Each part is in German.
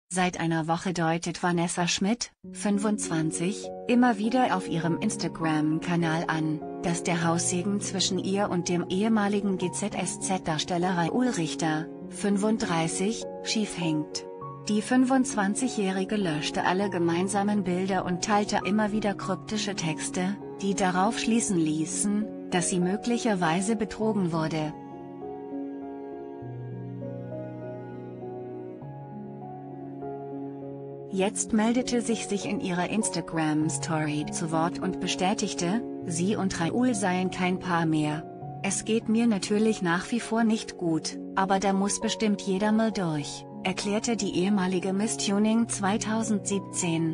Seit einer Woche deutet Vanessa Schmidt, 25, immer wieder auf ihrem Instagram-Kanal an, dass der Haussegen zwischen ihr und dem ehemaligen GZSZ-Darsteller Raoul Richter, 35, schief hängt. Die 25-Jährige löschte alle gemeinsamen Bilder und teilte immer wieder kryptische Texte, die darauf schließen ließen, dass sie möglicherweise betrogen wurde. Jetzt meldete sich in ihrer Instagram-Story zu Wort und bestätigte, sie und Raoul seien kein Paar mehr. Es geht mir natürlich nach wie vor nicht gut, aber da muss bestimmt jeder mal durch, erklärte die ehemalige Miss Tuning 2017.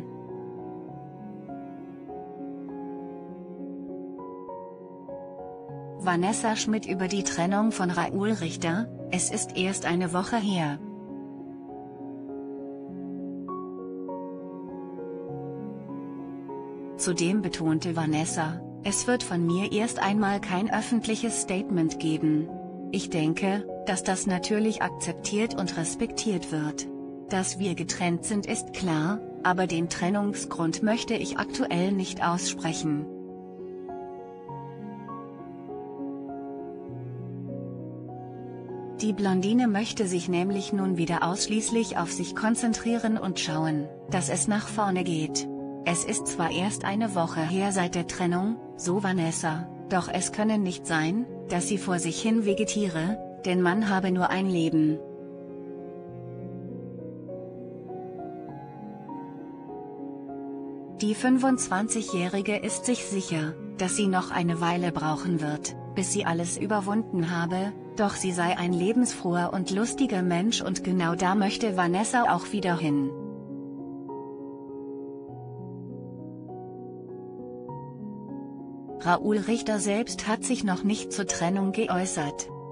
Vanessa Schmidt über die Trennung von Raoul Richter: Es ist erst eine Woche her. Zudem betonte Vanessa, es wird von mir erst einmal kein öffentliches Statement geben. Ich denke, dass das natürlich akzeptiert und respektiert wird. Dass wir getrennt sind ist klar, aber den Trennungsgrund möchte ich aktuell nicht aussprechen. Die Blondine möchte sich nämlich nun wieder ausschließlich auf sich konzentrieren und schauen, dass es nach vorne geht. Es ist zwar erst eine Woche her seit der Trennung, so Vanessa, doch es könne nicht sein, dass sie vor sich hin vegetiere, denn man habe nur ein Leben. Die 25-Jährige ist sich sicher, dass sie noch eine Weile brauchen wird, bis sie alles überwunden habe, doch sie sei ein lebensfroher und lustiger Mensch und genau da möchte Vanessa auch wieder hin. Raoul Richter selbst hat sich noch nicht zur Trennung geäußert.